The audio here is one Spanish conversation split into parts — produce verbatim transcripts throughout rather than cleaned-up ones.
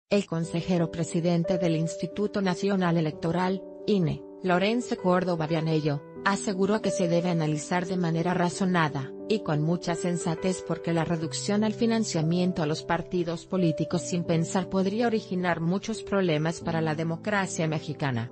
El consejero presidente del Instituto Nacional Electoral, I N E, Lorenzo Córdoba Vianello, aseguró que se debe analizar de manera razonada, y con mucha sensatez porque la reducción al financiamiento a los partidos políticos sin pensar podría originar muchos problemas para la democracia mexicana.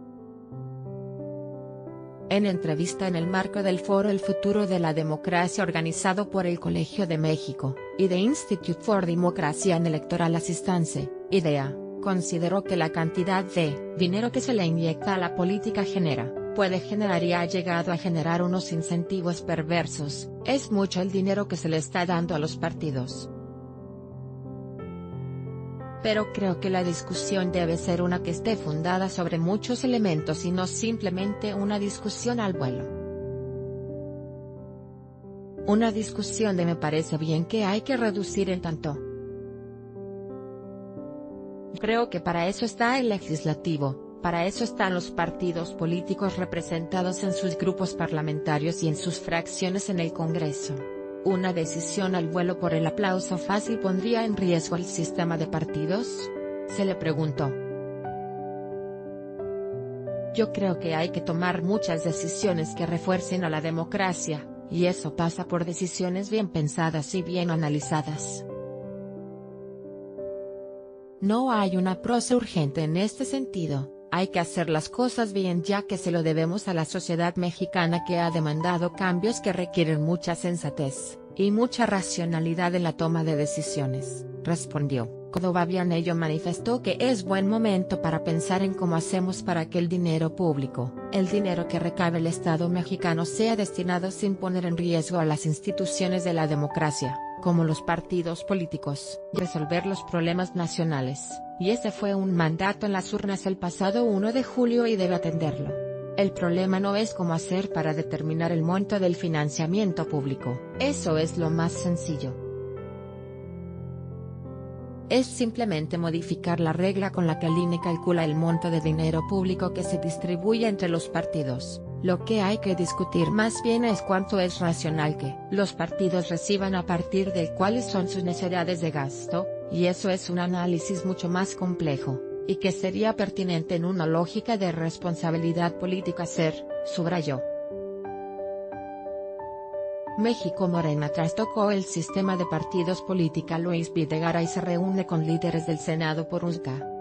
En entrevista en el marco del foro El Futuro de la Democracia organizado por el Colegio de México, y The Institute for Democracy and Electoral Assistance, I D E A, consideró que la cantidad de dinero que se le inyecta a la política genera, puede generar y ha llegado a generar unos incentivos perversos. Es mucho el dinero que se le está dando a los partidos. Pero creo que la discusión debe ser una que esté fundada sobre muchos elementos y no simplemente una discusión al vuelo. Una discusión de me parece bien que hay que reducir en tanto. Creo que para eso está el legislativo, para eso están los partidos políticos representados en sus grupos parlamentarios y en sus fracciones en el Congreso. ¿Una decisión al vuelo por el aplauso fácil pondría en riesgo el sistema de partidos?, se le preguntó. Yo creo que hay que tomar muchas decisiones que refuercen a la democracia, y eso pasa por decisiones bien pensadas y bien analizadas. No hay una prosa urgente en este sentido. Hay que hacer las cosas bien ya que se lo debemos a la sociedad mexicana que ha demandado cambios que requieren mucha sensatez, y mucha racionalidad en la toma de decisiones, respondió. Córdoba Vianello manifestó que es buen momento para pensar en cómo hacemos para que el dinero público, el dinero que recabe el Estado mexicano sea destinado sin poner en riesgo a las instituciones de la democracia, como los partidos políticos, y resolver los problemas nacionales. Y ese fue un mandato en las urnas el pasado uno de julio y debe atenderlo. El problema no es cómo hacer para determinar el monto del financiamiento público, eso es lo más sencillo. Es simplemente modificar la regla con la que el I N E calcula el monto de dinero público que se distribuye entre los partidos. Lo que hay que discutir más bien es cuánto es racional que los partidos reciban a partir de cuáles son sus necesidades de gasto, y eso es un análisis mucho más complejo, y que sería pertinente en una lógica de responsabilidad política hacer, subrayó. México Morena trastocó el sistema de partidos política. Luis Videgaray se reúne con líderes del Senado por U S G A.